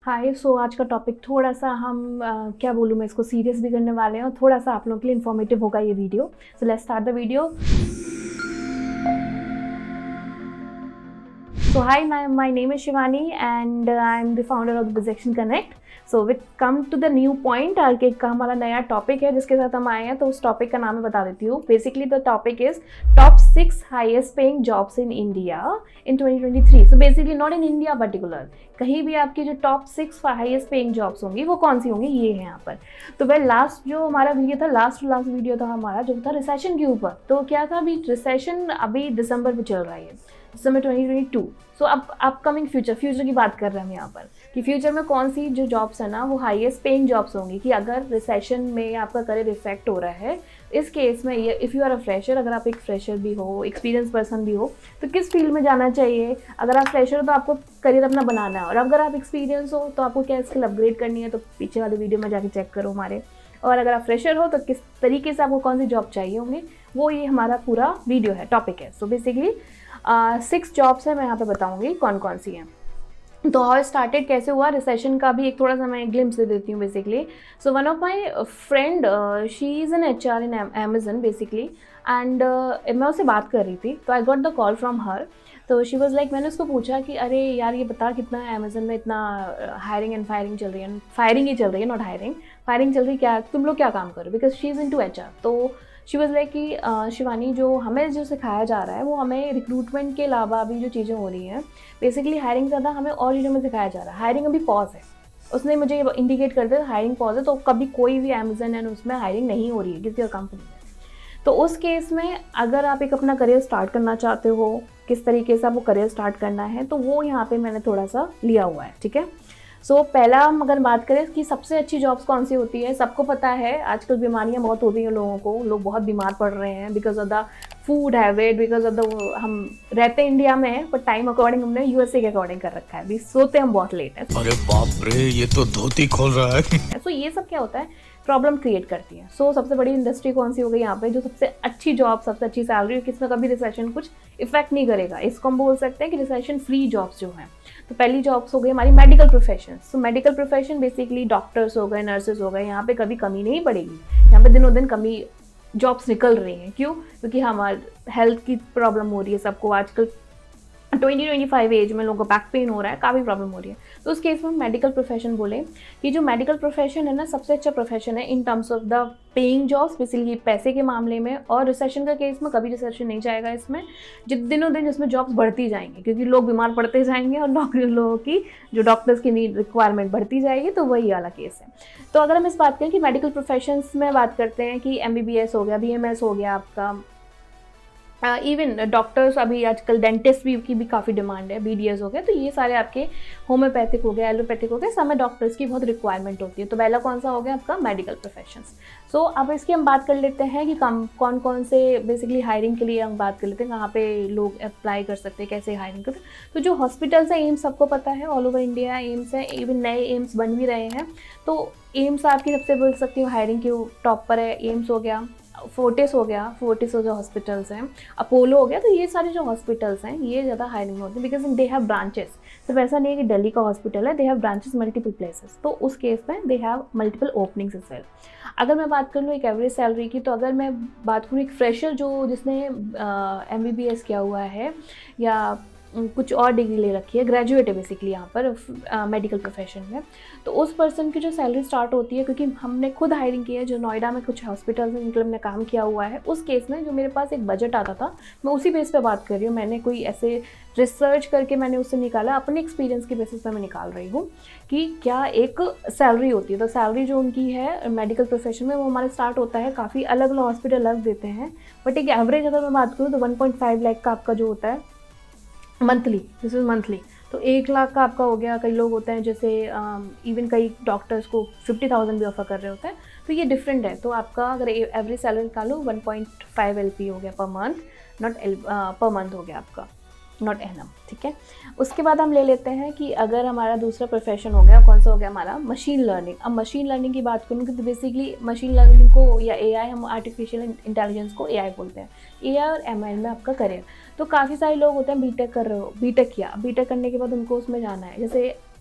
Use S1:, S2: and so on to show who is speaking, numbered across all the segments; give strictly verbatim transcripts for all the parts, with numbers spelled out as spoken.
S1: हाय सो आज का टॉपिक थोड़ा सा हम अ, क्या बोलूँ मैं इसको सीरियस भी करने वाले हैं और थोड़ा सा आप लोगों के लिए इन्फॉर्मेटिव होगा ये video. So let's start the video. So hi, my, my name is Shivani and uh, I'm the founder of the Bizection Connect. So we come to the new point uh, कि का हमारा नया topic है जिसके साथ हम आए हैं, तो उस टॉपिक का नाम मैं बता देती हूँ। Basically the topic is top six highest paying jobs in India in twenty twenty three. So basically not in India particular, कहीं भी आपकी जो टॉप सिक्स हाईएस्ट पेइंग जॉब्स होंगी वो कौन सी होंगी, ये है यहाँ पर। तो वह लास्ट जो हमारा वीडियो था, लास्ट लास्ट वीडियो था हमारा जो था रिसेशन के ऊपर। तो क्या था, अभी रिसेशन अभी दिसंबर में चल रहा है, December twenty twenty two. So अब अपकमिंग फ्यूचर फ्यूचर की बात कर रहे हैं हम यहाँ पर कि फ्यूचर में कौन सी जो जॉब्स है ना वो हाईएस्ट पेइंग जॉब्स होंगी, कि अगर रिसेशन में आपका करियर इफेक्ट हो रहा है। इस केस में ये if you are a fresher, अगर आप एक फ्रेशर भी हो, एक्सपीरियंस पर्सन भी हो, तो किस फील्ड में जाना चाहिए। अगर आप फ्रेशर हो तो आपको करियर अपना बनाना है, और अगर आप एक्सपीरियंस हो तो आपको क्या स्किल अपग्रेड करनी है, तो पीछे वाले वीडियो में जाके चेक करो हमारे। और अगर आप फ्रेशर हो तो किस तरीके से आपको कौन सी जॉब चाहिए होंगी, वो ये हमारा पूरा वीडियो है, टॉपिक है। सो बेसिकली सिक्स जॉब्स है, मैं यहाँ पे बताऊंगी कौन कौन सी हैं। तो हाउ स्टार्टेड, कैसे हुआ रिसेशन का भी एक थोड़ा सा मैं ग्लिम्स दे देती हूँ basically. So one of my friend, she is an H R in Amazon basically, and मैं उससे बात कर रही थी, तो I got the call from her. तो शी वॉज लाइक, मैंने उसको पूछा कि अरे यार ये बता कितना है अमेजन में इतना हायरिंग एंड फायरिंग चल रही है, फायरिंग ही चल रही है, नॉट हायरिंग, फायरिंग चल रही है, क्या तुम लोग क्या काम करो, because she is into H R. तो शी वॉज लाइक कि शिवानी, जो हमें जो सिखाया जा रहा है वो हमें रिक्रूटमेंट के अलावा अभी जो चीज़ें हो रही हैं, बेसिकली हायरिंग ज़्यादा हमें और चीज़ों में सिखाया जा रहा है। हायरिंग अभी पॉज है, उसने मुझे इंडिकेट कर दिया हायरिंग पॉज है, तो कभी कोई भी अमेजन एंड उसमें हायरिंग नहीं हो रही है किसी और कंपनी में। तो उस केस में अगर आप एक अपना करियर स्टार्ट करना चाहते हो, किस तरीके से आपको करियर स्टार्ट करना है, तो वो यहाँ पे मैंने थोड़ा सा लिया हुआ है, ठीक है। सो so, पहला हम अगर बात करें कि सबसे अच्छी जॉब्स कौन सी होती है, सबको पता है आजकल बीमारियां बहुत हो रही हैं लोगों को, लोग बहुत बीमार पड़ रहे हैं because of the food habit, because of the, हम रहते इंडिया में हैं पर टाइम अकॉर्डिंग हमने यूएसए के अकॉर्डिंग कर रखा है, भी सोते हम बहुत लेट है।
S2: अरे बाप रे, ये तो धोती खोल रहा है।
S1: सो so, ये सब क्या होता है, प्रॉब्लम क्रिएट करती है। सो so, सबसे बड़ी इंडस्ट्री कौन सी हो गई यहाँ पे, जो सबसे अच्छी जॉब, सबसे अच्छी सैलरी, किसमें कभी रिसेशन कुछ इफेक्ट नहीं करेगा, इसको हम बोल सकते हैं कि रिसेशन फ्री जॉब्स जो हैं। तो पहली जॉब्स हो गई हमारी medical profession. So medical profession basically doctors हो गए, नर्सेज हो गए, यहाँ पे कभी कमी नहीं पड़ेगी, यहाँ पे दिनों दिन कमी जॉब्स निकल रही हैं। क्यों? क्योंकि हमारे हेल्थ की प्रॉब्लम हो रही है सबको, आजकल ट्वेंटी ट्वेंटी फाइव एज में लोगों को बैक पेन हो रहा है, काफ़ी प्रॉब्लम हो रही है। तो उस केस में मेडिकल प्रोफेशन बोले कि जो मेडिकल प्रोफेशन है ना सबसे अच्छा प्रोफेशन है in terms of the paying jobs, basically पैसे के मामले में। और रिसेशन का केस में कभी रिसेशन नहीं जाएगा इसमें, जिन दिनों दिन इसमें जॉब्स बढ़ती जाएंगी, क्योंकि लोग बीमार पड़ते जाएंगे और लोगों की जो डॉक्टर्स की नीड रिक्वायरमेंट बढ़ती जाएगी, तो वही वाला केस है। तो अगर हम इस बात करें कि मेडिकल प्रोफेशंस में बात करते हैं कि एम बी बी एस हो गया, बी एम एस हो गया आपका, इवन uh, डॉक्टर्स, अभी आजकल डेंटिस्ट भी की भी काफ़ी डिमांड है, बी डी एस हो गया, तो ये सारे आपके होम्योपैथिक हो गया, एलोपैथिक हो गया, सब में डॉक्टर्स की बहुत रिक्वायरमेंट होती है। तो पहला कौन सा हो गया आपका मेडिकल प्रोफेशंस। सो so, अब इसकी हम बात कर लेते हैं कि कम कौन कौन से बेसिकली हायरिंग के लिए हम बात कर लेते हैं, कहाँ पे लोग अप्लाई कर सकते हैं, कैसे हायरिंग करते हैं। तो जो हॉस्पिटल्स हैं, एम्स सबको पता है, ऑल ओवर इंडिया एम्स है, इवन नए एम्स बन भी रहे हैं। तो एम्स आपकी सबसे बोल सकती हूँ हायरिंग के टॉप पर है, एम्स हो गया, फोर्टिस हो गया, फोर्टिस हो जो हॉस्पिटल्स हैं, अपोलो हो गया। तो ये सारे जो हॉस्पिटल्स हैं ये ज़्यादा हायरिंग होती है, बिकॉज दे हैव ब्रांचेस। सिर्फ ऐसा नहीं है कि दिल्ली का हॉस्पिटल है, they have branches multiple places, तो उस केस में they have multiple openings as well. अगर मैं बात कर लूँ एक एवरेज सैलरी की, तो अगर मैं बात करूँ एक फ्रेशर जो जिसने एम बी बी एस किया हुआ है या कुछ और डिग्री ले रखी है, ग्रेजुएट है बेसिकली यहाँ पर मेडिकल प्रोफेशन में, तो उस पर्सन की जो सैलरी स्टार्ट होती है, क्योंकि हमने खुद हायरिंग की है, जो नोएडा में कुछ हॉस्पिटल्स में जिनके हमने काम किया हुआ है, उस केस में जो मेरे पास एक बजट आता था, मैं उसी बेस पे बात कर रही हूँ, मैंने कोई ऐसे रिसर्च करके मैंने उससे निकाला, अपने एक्सपीरियंस के बेसिस पे मैं निकाल रही हूँ कि क्या एक सैलरी होती है। तो सैलरी जो उनकी है मेडिकल प्रोफेशन में, वो हमारे स्टार्ट होता है, काफ़ी अलग अलग हॉस्पिटल अलग देते हैं, बट एक एवरेज अगर मैं बात करूँ तो वन पॉइंट फाइव लाख का आपका जो होता है मंथली, दिस इज मंथली। तो एक लाख का आपका हो गया। कई लोग होते हैं जैसे इवन कई डॉक्टर्स को फिफ्टी थाउजेंड भी ऑफर कर रहे होते हैं, तो ये डिफरेंट है। तो आपका अगर एवरेज सैलरी निकालो one point five L P हो गया per month, not L per month हो गया आपका, नॉट एनम, ठीक है। उसके बाद हम ले लेते हैं कि अगर हमारा दूसरा प्रोफेशन हो गया, कौन सा हो गया हमारा मशीन लर्निंग। अब मशीन लर्निंग की बात करूँ तो बेसिकली मशीन लर्निंग को या एआई, हम आर्टिफिशियल इंटेलिजेंस को एआई बोलते हैं, एआई और एमएल में आपका करियर। तो काफ़ी सारे लोग होते हैं बीटेक कर रहे हो, बीटेक किया, बीटेक करने के बाद उनको उसमें जाना है, जैसे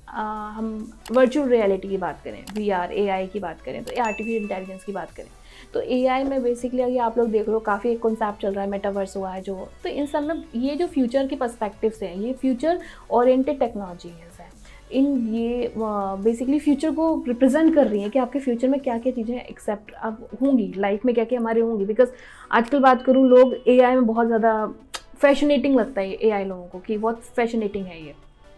S1: आ, हम वर्चुअल रियलिटी की बात करें, वी आर, ए आई की बात करें, तो आर्टिफिशियल इंटेलिजेंस की बात करें, तो ए आई में बेसिकली अगर आप लोग देख लो काफ़ी एक कॉन्सेप्ट चल रहा है, मेटावर्स हुआ है जो, तो इन सब में ये जो फ्यूचर के पर्सपेक्टिव से हैं, ये फ्यूचर ओरिएंटेड टेक्नोलॉजी है, इन ये बेसिकली फ्यूचर को रिप्रेजेंट कर रही है कि आपके फ्यूचर में क्या क्या चीज़ें एक्सेप्ट अब होंगी, लाइफ में क्या क्या हमारे होंगी। बिकॉज आजकल बात करूँ, लोग ए आई में बहुत ज़्यादा फैशनेटिंग लगता है ए आई लोगों को कि बहुत फैशनेटिंग है ये,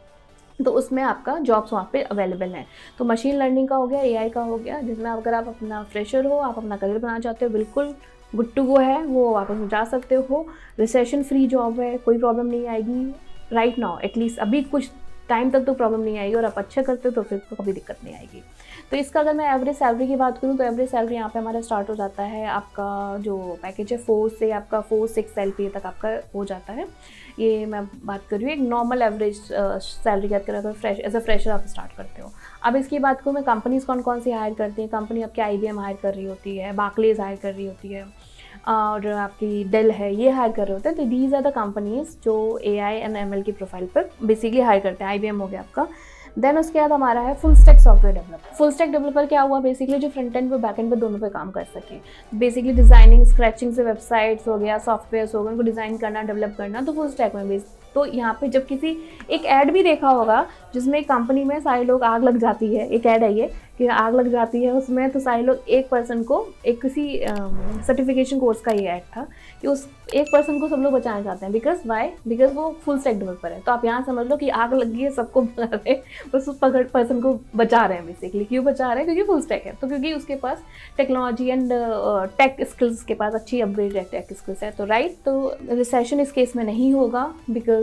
S1: तो उसमें आपका जॉब्स वहाँ पे अवेलेबल हैं। तो मशीन लर्निंग का हो गया, ए आई का हो गया, जिसमें अगर आप अपना फ्रेशर हो, आप अपना करियर बनाना चाहते हो, बिल्कुल गुड टू गो है, वो आप उसमें जा सकते हो। रिसेशन फ्री जॉब है, कोई प्रॉब्लम नहीं आएगी राइट नाउ, एटलीस्ट अभी कुछ टाइम तक तो प्रॉब्लम नहीं आएगी, और आप अच्छा करते हो तो फिर तो कभी दिक्कत नहीं आएगी। तो इसका अगर मैं एवरेज सैलरी की बात करूँ तो एवरेज सैलरी यहाँ पे हमारा स्टार्ट हो जाता है, आपका जो पैकेज है फोर से आपका four six L P A तक आपका हो जाता है। ये मैं बात कर रही हूँ एक नॉर्मल एवरेज सैलरी की बात करें, अगर फ्रेश एज अ फ्रेशर आप स्टार्ट करते हो। अब इसकी बात करूँ मैं, कंपनीज़ कौन कौन सी हायर करती हैं, कंपनी आपकी आई बी एम हायर कर रही होती है, बार्कलेज हायर कर रही होती है, और आपकी डेल है, ये हायर कर रहे होते हैं। तो दीज आर द कंपनीज जो A I and M L की प्रोफाइल पर बेसिकली हायर करते हैं। आई बी एम हो गया आपका। देन उसके बाद हमारा है full stack software developer. Full stack developer क्या हुआ, बेसिकली जो फ्रंट एंड पे बैक एंड पे दोनों पे काम कर सके, बेसिकली डिजाइनिंग स्क्रैचिंग से वेबसाइट्स हो गया, सॉफ्टवेयर हो गए, उनको डिज़ाइन करना, डेवलप करना, तो फुल स्टैक में बेस। तो यहाँ पे जब किसी एक ऐड भी देखा होगा जिसमें एक कंपनी में सारे लोग आग लग जाती है, एक ऐड है ये कि आग लग जाती है उसमें, तो सारे लोग एक पर्सन को, एक किसी सर्टिफिकेशन कोर्स का ये ऐड था कि उस एक पर्सन को सब लोग बचाना चाहते हैं। बिकॉज वाई, बिकॉज वो फुल स्टैक डेवलपर है। तो आप यहाँ समझ लो कि आग लगी है, सबको बस उस पकड़ पर्सन को बचा रहे हैं बेसिकली। क्यों बचा रहे हैं? क्योंकि फुल स्टैक है, तो क्योंकि उसके पास टेक्नोलॉजी एंड टेक स्किल्स के पास अच्छी अपग्रेड टेक स्किल्स है। तो राइट, तो रिसेशन इस केस में नहीं होगा, बिकॉज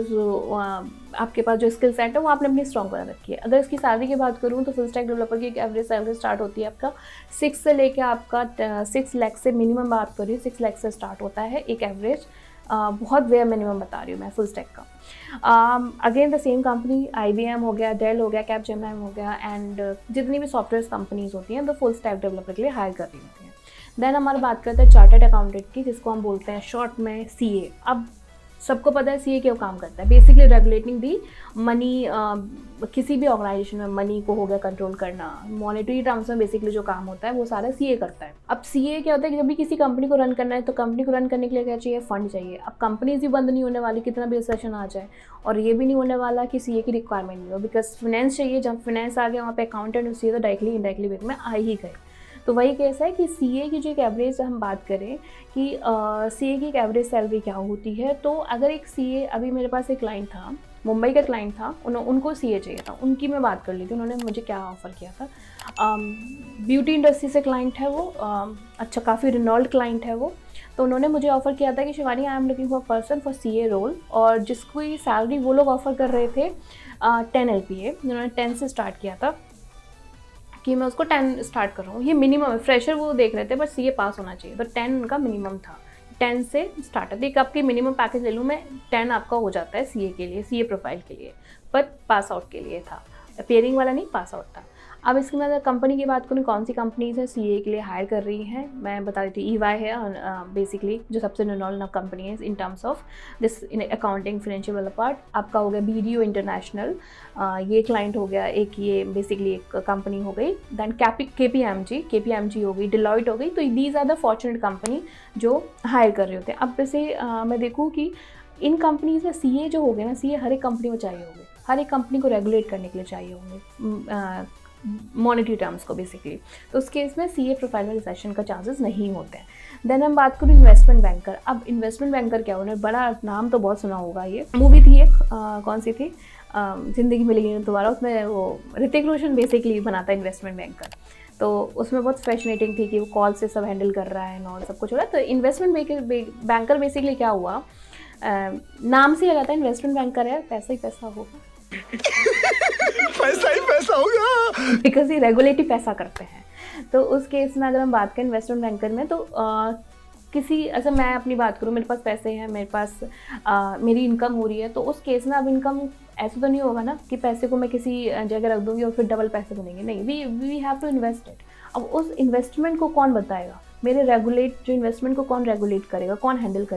S1: आपके पास जो स्किल सेट है वो आपने अपनी स्ट्रॉन्ग बना रखी है। अगर इसकी सैलरी की बात करूँ तो फुल स्टैक डेवलपर की एक एवरेज सैलरी स्टार्ट होती है आपका सिक्स से लेके आपका सिक्स लाख से, मिनिमम बात कर रही हूँ सिक्स लाख से स्टार्ट होता है एक एवरेज। uh, बहुत वेयर मिनिमम बता रही हूँ मैं फुल स्टैक का। Again the same company, I B M हो गया, डेल हो गया, कैपजेमिनी हो गया, एंड uh, जितनी भी सॉफ्टवेयर कंपनीज होती हैं तो फुल स्टैक डेवलपर के लिए हायर कर रही होती हैं। देन हमारी बात करते हैं चार्टर्ड अकाउंटेंट की, जिसको हम बोलते हैं शॉर्ट में सी ए। अब सबको पता है सी ए क्यों काम करता है, बेसिकली रेगुलेटिंग दी मनी, किसी भी ऑर्गेनाइजेशन में मनी को हो गया कंट्रोल करना, मॉनेटरी टर्म्स में बेसिकली जो काम होता है वो सारा सी ए करता है। अब सी ए क्या होता है कि जब भी किसी कंपनी को रन करना है तो कंपनी को रन करने के लिए क्या चाहिए, फंड चाहिए। अब कंपनीज भी बंद नहीं होने वाली, कितना भी रिसेशन आ जाए, और ये भी नहीं होने वाला कि सी ए की रिक्वायरमेंट नहीं हो, बिकॉज फिनेंस चाहिए। जब फिनेंस आ गया वहाँ पे अकाउंटेंट सी ए तो डायरेक्टली इनडायरेक्टली वे में आ ही गए। तो वही केस है कि सीए की जो एक एवरेज हम बात करें कि सीए की एक एवरेज सैलरी क्या होती है, तो अगर एक सीए, अभी मेरे पास एक क्लाइंट था, मुंबई का क्लाइंट था, उन, उनको सीए चाहिए था, उनकी मैं बात कर ली थी, उन्होंने मुझे क्या ऑफ़र किया था। ब्यूटी इंडस्ट्री से क्लाइंट है वो, uh, अच्छा काफ़ी रिनॉल्ड क्लाइंट है वो। तो उन्होंने मुझे ऑफ़र किया था कि Shivani I am looking for person for CA role, और जिसको ये सैलरी वो लोग ऑफ़र कर रहे थे टेन एल पी ए, उन्होंने टेन से स्टार्ट किया था कि मैं उसको टेन स्टार्ट कर रहा हूँ। ये मिनिमम है, फ्रेशर वो देख रहे थे बट सीए पास होना चाहिए, तो टेन उनका मिनिमम था, टेन से स्टार्ट है। एक आपकी मिनिमम पैकेज ले लूँ मैं, टेन आपका हो जाता है सीए के लिए, सीए प्रोफाइल के लिए, बट पास आउट के लिए था, पेयरिंग वाला नहीं, पास आउट था। अब इसके बाद कंपनी की बात करूँ, कौन सी कंपनीज है सीए के लिए हायर कर रही हैं, मैं बता देती हूँ। ईवाई है बेसिकली जो सबसे रिनॉल्ड कंपनी है in terms of this in accounting financial वाला पार्ट। आपका हो गया बीडीओ इंटरनेशनल, ये क्लाइंट हो गया एक, ये बेसिकली एक कंपनी हो गई। दैन कैपी के पी एम जी के पी एम जी हो गई, डिलॉयट हो गई। तो these are the fortunate company जो हायर कर रहे होते हैं। अब वैसे मैं देखूँ कि इन कंपनीज में सीए जो हो गए ना, सीए हर एक कंपनी में चाहिए होंगे, हर एक कंपनी को रेगुलेट करने के लिए चाहिए होंगे मॉनेटरी टर्म्स को बेसिकली। तो उस केस में सीए प्रोफाइल में रिसेशन का चांसेस नहीं होते हैं। देन हम बात करूँ इन्वेस्टमेंट बैंकर। अब इन्वेस्टमेंट बैंकर क्या होना है, बड़ा नाम तो बहुत सुना होगा, ये मूवी थी एक, आ, कौन सी थी, आ, जिंदगी मिलेगी दोबारा, उसमें वो ऋतिक रोशन बेसिकली बनाता है इन्वेस्टमेंट बैंकर। तो उसमें बहुत फैसिनेटिंग थी कि वो कॉल से सब हैंडल कर रहा है और सब कुछ हो रहा है। तो इन्वेस्टमेंट बैंकर बेसिकली क्या हुआ, आ, नाम से लगाता है इन्वेस्टमेंट बैंकर है, पैसा ही पैसा होगा
S2: पैसा ही पैसा होगा,
S1: बिकॉज ये रेगुलेटिव पैसा करते हैं। तो उस केस में अगर हम बात करें इन्वेस्टमेंट बैंकर में, तो आ, किसी ऐसा मैं अपनी बात करूँ, मेरे पास पैसे हैं, मेरे पास आ, मेरी इनकम हो रही है, तो उस केस में अब इनकम ऐसा तो नहीं होगा ना कि पैसे को मैं किसी जगह रख दूँगी और फिर डबल पैसे बनेंगे, नहीं, we we have to invest it. अब उस इन्वेस्टमेंट को कौन बताएगा, मेरे रेगुलेट जो इन्वेस्टमेंट को कौन रेगुलेट करेगा, कौन हैंडल करेगा,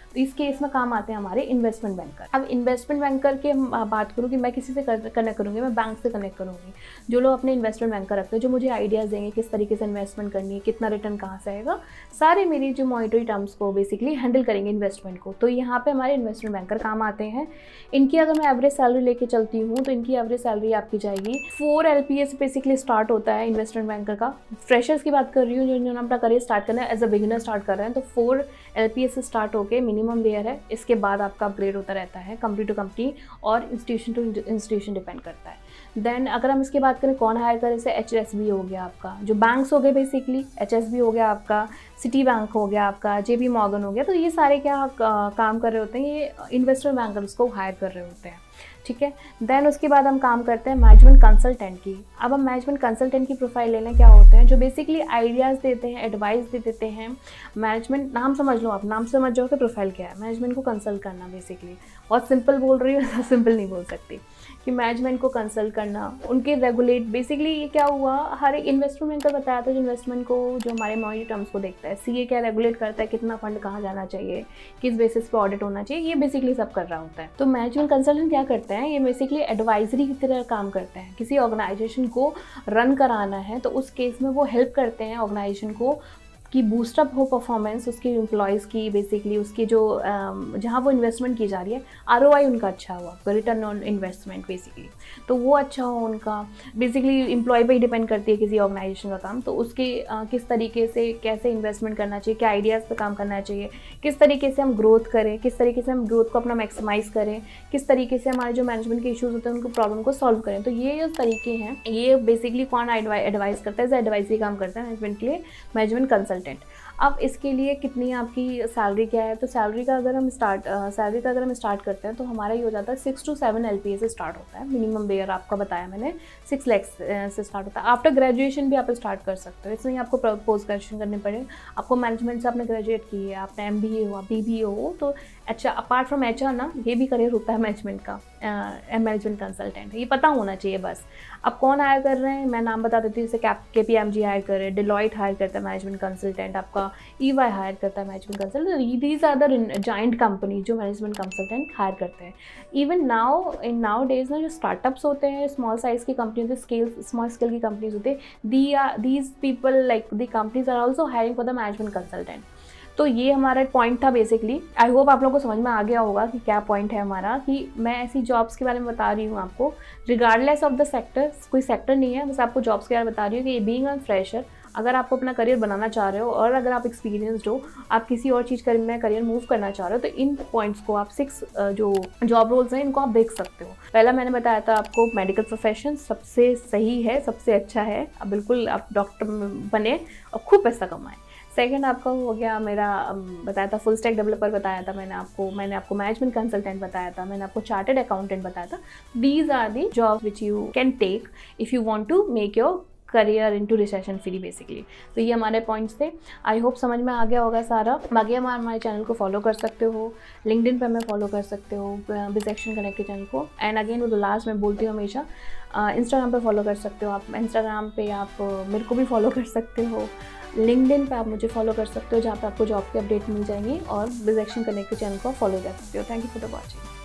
S1: तो इस केस में काम आते हैं हमारे इन्वेस्टमेंट बैंकर। अब इन्वेस्टमेंट बैंकर की बात करूँ कि मैं किसी से कनेक्ट करूँगी, मैं बैंक से कनेक्ट करूँगी। जो लोग अपने इन्वेस्टमेंट बैंकर रखते हैं, जो मुझे आइडियाज़ देंगे किस तरीके से इन्वेस्टमेंट करनी है, कितना रिटर्न कहाँ से आएगा, सारे मेरी जो मॉनिटरी टर्म्स को बेसिकली हैंडल करेंगे इन्वेस्टमेंट को। तो यहाँ पे हमारे इन्वेस्टमेंट बैंकर काम आते हैं। इनकी अगर मैं एवरेज सैलरी लेके चलती हूँ तो इनकी एवरेज सैलरी आपकी जाएगी four L P S basically start होता है इन्वेस्टमेंट बैंकर का। फ्रेशर्स की बात कर रही हूँ, जो जिन्होंने अपना करियर स्टार्ट करना है, एज अ बिगिनर स्टार्ट कर रहे हैं, तो फोर एल पी एस से स्टार्ट होकर मिनिमम लेयर है। इसके बाद आपका अपग्रेड होता रहता है कंपनी टू कंपनी और इंस्टीट्यूशन टू इंस्टीट्यूशन डिपेंड करता है। देन अगर हम इसकी बात करें कौन हायर करे, जैसे एच एस बी हो गया आपका, जो बैंक्स हो गए बेसिकली, एच एस बी हो गया आपका, सिटी बैंक हो गया आपका, जे पी मॉर्गन हो गया, तो ये सारे क्या काम कर रहे होते हैं, ये इन्वेस्टमेंट बैंकर्स को हायर कर रहे होते हैं, ठीक है। देन उसके बाद हम काम करते हैं मैनेजमेंट कंसल्टेंट की। अब हम मैनेजमेंट कंसल्टेंट की प्रोफाइल ले लें, क्या होते हैं, जो बेसिकली आइडियाज़ देते हैं, एडवाइस दे देते हैं। मैनेजमेंट नाम समझ लो, आप नाम समझ जाओ कि प्रोफाइल क्या है, मैनेजमेंट को कंसल्ट करना बेसिकली। बहुत सिंपल बोल रही हूँ, सिंपल नहीं बोल सकती, कि मैनेजमेंट को कंसल्ट करना, उनके रेगुलेट, बेसिकली ये क्या हुआ, हर एक इन्वेस्टमेंट का बताया था, जो इन्वेस्टमेंट को, जो हमारे मॉनिटरी टर्म्स को देखता है। सीए क्या रेगुलेट करता है, कितना फंड कहाँ जाना चाहिए, किस बेसिस पे ऑडिट होना चाहिए, ये बेसिकली सब कर रहा होता है। तो मैनेजमेंट कंसल्टेंट क्या करते हैं, ये बेसिकली एडवाइजरी की तरह काम करते हैं। किसी ऑर्गेनाइजेशन को रन कराना है तो उस केस में वो हेल्प करते हैं ऑर्गेनाइजेशन को कि बूस्टअप हो परफॉर्मेंस उसके एम्प्लॉयज़ की, बेसिकली उसकी जो जहाँ वो इन्वेस्टमेंट की जा रही है, आरओआई उनका अच्छा हुआ, रिटर्न ऑन इन्वेस्टमेंट बेसिकली, तो वो अच्छा हो उनका। बेसिकली एम्प्लॉय पे ही डिपेंड करती है किसी ऑर्गेनाइजेशन का काम, तो उसके आ, किस तरीके से कैसे इन्वेस्टमेंट करना चाहिए, क्या आइडियाज़ पे काम करना चाहिए, किस तरीके से हम ग्रोथ करें, किस तरीके से हम ग्रोथ को अपना मैक्सिमाइज़ करें, किस तरीके से हमारे जो मैनेजमेंट के इशूज़ होते हैं उनको प्रॉब्लम को सॉल्व करें। तो ये जो तरीके हैं, ये बेसिकली कौन एडवाइस करता है, एडवाइजरी काम करता है मैनेजमेंट के लिए, मैनेजमेंट कंसल्टेंट। अब इसके लिए कितनी आपकी सैलरी क्या है, तो सैलरी का अगर हम स्टार्ट सैलरी का अगर हम स्टार्ट करते हैं तो हमारा ये हो जाता है six to seven L P A से स्टार्ट होता है। मिनिमम बेयर आपका बताया मैंने सिक्स लैक्स से स्टार्ट होता है। आफ्टर ग्रेजुएशन भी आप स्टार्ट कर सकते हो, इसमें आपको पोस्ट ग्रेजुएशन करनी पड़े। आपको मैनेजमेंट से आपने ग्रेजुएट की है, आपने एम बी ए हो, बी बी ए हो, तो अच्छा अपार्ट फ्रॉम एच आर ना, ये भी करियर होता है मैनेजमेंट का, मैनेजमेंट कंसल्टेंट, ये पता होना चाहिए बस। अब कौन हायर कर रहे हैं, मैं नाम बता देती हूँ, जैसे कैप के पी एम जी हायर कर रहे हैं, डिलॉयट हायर करता है मैनेजमेंट कंसल्टेंट, आपका ई वाई हायर करता है management consultant. These are the giant company जो मैनेजमेंट कंसल्टेंट हायर करते हैं। Even now in now days ना, जो स्टार्टअप्स होते हैं, स्मॉल साइज़ की कंपनी होती है, स्केल स्मॉल स्केल की कंपनीज होती है, the are these people like the companies are also hiring for the management consultant. तो ये हमारा पॉइंट था बेसिकली। आई होप आप लोगों को समझ में आ गया होगा कि क्या पॉइंट है हमारा, कि मैं ऐसी जॉब्स के बारे में बता रही हूँ आपको, रिगार्डलेस ऑफ द सेक्टर, कोई सेक्टर नहीं है, बस आपको जॉब्स के बारे में बता रही हूँ कि बीइंग अ फ्रेशर, अगर आपको अपना करियर बनाना चाह रहे हो और अगर आप एक्सपीरियंसड हो, आप किसी और चीज़ में करियर मूव करना चाह रहे हो, तो इन पॉइंट्स को आप सिक्स जो जॉब रोल्स हैं इनको आप देख सकते हो। पहला मैंने बताया था आपको मेडिकल प्रोफेशन सबसे सही है, सबसे अच्छा है, अब बिल्कुल आप डॉक्टर बने और खूब पैसा कमाएं। सेकंड आपका हो गया, मेरा बताया था फुल स्टैक डेवलपर बताया था मैंने आपको, मैंने आपको मैनेजमेंट कंसल्टेंट बताया था, मैंने आपको चार्टर्ड अकाउंटेंट बताया था। These are the jobs which you can take if you want to make your career into recession free basically. तो ये हमारे पॉइंट्स थे, आई होप समझ में आ गया होगा सारा। बाकी हम हमारे चैनल को फॉलो कर सकते हो, लिंक्डइन पे हमें फॉलो कर सकते हो, बिजएक्शन कनेक्ट के चैनल को, एंड अगेन वो लास्ट में बोलती हूँ हमेशा, इंस्टाग्राम पे फॉलो कर सकते हो आप, इंस्टाग्राम पे आप मेरे को भी फॉलो कर सकते हो, लिंक्डइन पे आप मुझे फॉलो कर सकते हो, जहाँ पे आपको जॉब की अपडेट मिल जाएंगी, और बिजएक्शन कनेक्ट के चैनल को फॉलो कर सकते हो। Thank you for the watching.